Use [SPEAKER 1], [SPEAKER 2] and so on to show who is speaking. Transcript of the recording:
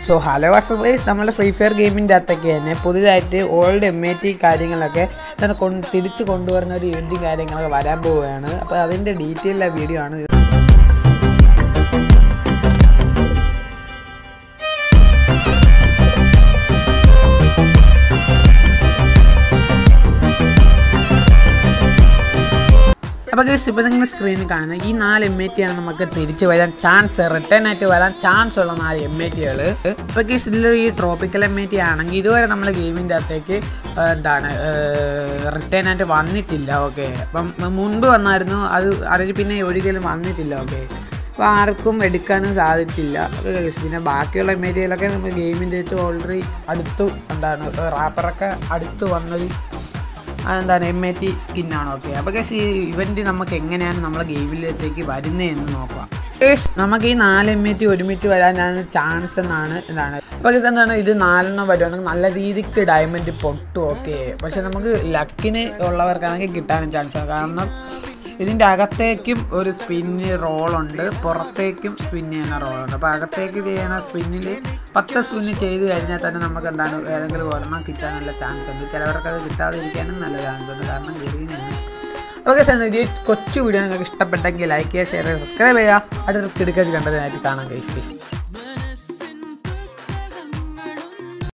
[SPEAKER 1] So hello WhatsApp guys, നമ്മുടെ free fire ഗെയിമിൻ്റെ അകത്തൊക്കെ തന്നെ പുതിയതായിട്ട് ഓൾഡ് MAT കാര്യങ്ങളൊക്കെ തിരിച്ചു കൊണ്ടുവരുന്ന ഒരു ഇവൻറ്റും കാര്യങ്ങളൊക്കെ വരാൻ പോവുകയാണ്. അപ്പോൾ അതിൻ്റെ ഡീറ്റെയിലുള്ള വീഡിയോ ആണ്. അപ്പോൾ ഗൈസ്, ഇപ്പോൾ നിങ്ങൾ സ്ക്രീനിൽ കാണുന്ന ഈ 4 MAT ആണ് നമുക്ക് തിരിച്ച് വരാൻ ചാൻസ്, റിട്ടേൺ ആയിട്ട് വരാൻ ചാൻസ് ഉള്ള 4 MAT-കൾ. ഇപ്പോൾ ഗൈസ്, ഇതിൽ ഈ ട്രോപ്പിക്കൽ MAT ആണെങ്കിൽ ഇതുവരെ നമ്മൾ ഗെയിമിൻ്റെ അകത്തേക്ക് റിട്ടേൺ ആയിട്ട് വന്നിട്ടില്ല. ഓക്കെ, അപ്പം മുൻപ് വന്നായിരുന്നു, അതിൽ പിന്നെ ഒരിക്കലും വന്നിട്ടില്ല. ഓക്കെ, അപ്പോൾ ആർക്കും എടുക്കാനും സാധിച്ചില്ല. പിന്നെ ബാക്കിയുള്ള MAT-കളൊക്കെ നമ്മൾ ഗെയിമിൻ്റെ അടുത്ത് ഓൾറെഡി അടുത്തു റാപ്പറൊക്കെ അടുത്ത് വന്നൊരു MAT സ്കിന്നാണ്. ഓക്കെ, അപ്പോൾ ഗൈസ്, ഈ ഇവൻറ്റ് നമുക്ക് എങ്ങനെയാണ് നമ്മളെ ഗെയിമിലേക്ക് വരുന്നതെന്ന് നോക്കാം. ഗൈസ്, നമുക്ക് ഈ 4 MAT ഒരുമിച്ച് വരാനാണ് ചാൻസ് എന്നാണ് അപ്പോൾ ഗൈസ് ഇത് 4 വരുവാണെങ്കിൽ നല്ല രീതിക്ക് ഡയമണ്ട് പൊട്ടും. ഓക്കെ, പക്ഷെ നമുക്ക് ലക്കിന് ഉള്ളവർക്കാണെങ്കിൽ കിട്ടാനും ചാൻസ് ആണ്. കാരണം ഇതിൻ്റെ അകത്തേക്കും ഒരു സ്പിന്ന് റോളുണ്ട്, പുറത്തേക്കും സ്പിൻ ചെയ്യുന്ന റോളുണ്ട്. അപ്പോൾ അകത്തേക്ക് ചെയ്യുന്ന സ്പിന്നിൽ 10 സ്പിന്ന് ചെയ്ത് കഴിഞ്ഞാൽ തന്നെ നമുക്ക് ഏതെങ്കിലും ഒരെണ്ണം കിട്ടാനുള്ള ചാൻസ് ഉണ്ട്. ചിലവർക്ക് അത് കിട്ടാതിരിക്കാനും നല്ല ചാൻസ് ഉണ്ട്, കാരണം ഗ്രീനാണ്. ഓക്കെ സാർ, ഈ കൊച്ചു വീഡിയോ നിങ്ങൾക്ക് ഇഷ്ടപ്പെട്ടെങ്കിൽ ലൈക്ക് ചെയ്യുക, ഷെയർ ചെയ്യുക, സബ്സ്ക്രൈബ് ചെയ്യുക. അടുത്ത കിടക്കാച്ച് കണ്ടതിനായിട്ട് കാണാൻ കഴിച്ചു.